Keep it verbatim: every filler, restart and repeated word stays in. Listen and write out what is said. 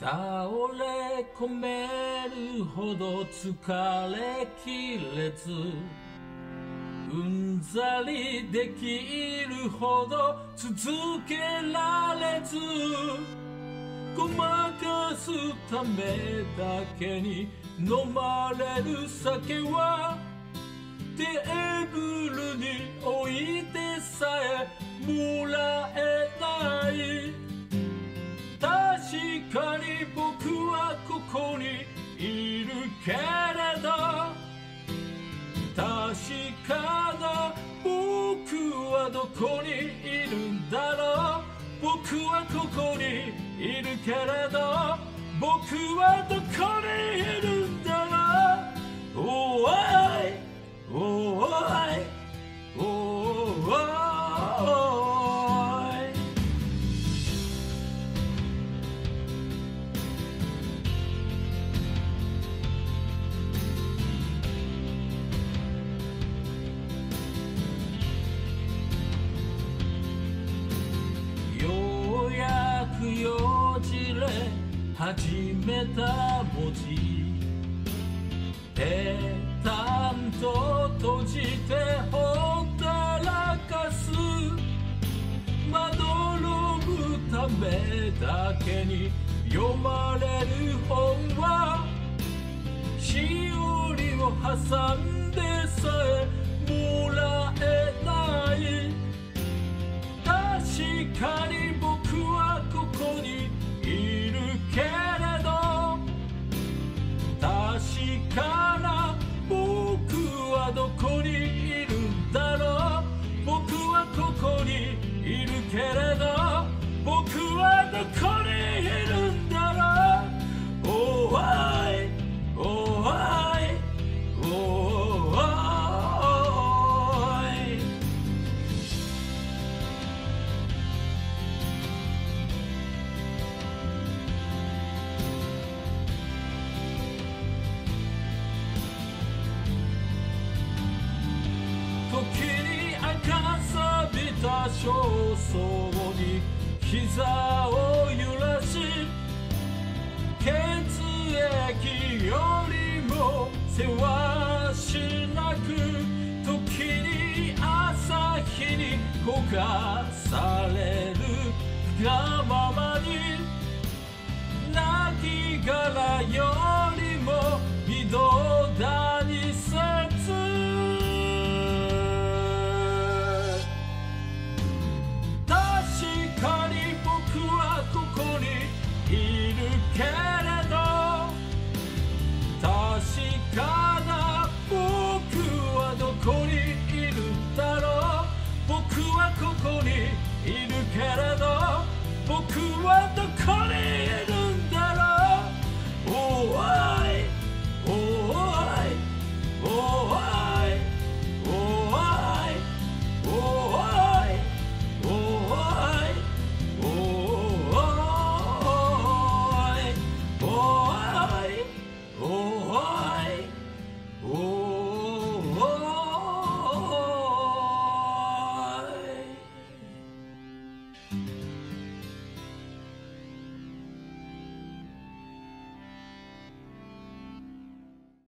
倒れ込めるほど疲れきれずうんざりできるほど続けられずごまかすためだけに飲まれる酒はテーブルに置いてさえもらえない確かに僕はここにいるけれど確かな僕はどこにいるんだろう僕はここにいるけれど僕はどこにいるんだろう Oh I Oh I Oh I ようやくよじれ始めた文字ぺたんと閉じてほったらかすまどろむためだけに読まれる本はしおりを挟んでさえもらえない確かに僕はここにいるけれど確かな僕はどこにいるんだろう僕はここにいるけれど僕はどこにいるんだろう Oh I Oh I Oh I 時に赤さびた焦燥に膝を揺らし血液よりもせわしなく時に朝日に焦がされるがままに亡き殻よりも微動だにせず確かに僕はここにいるけ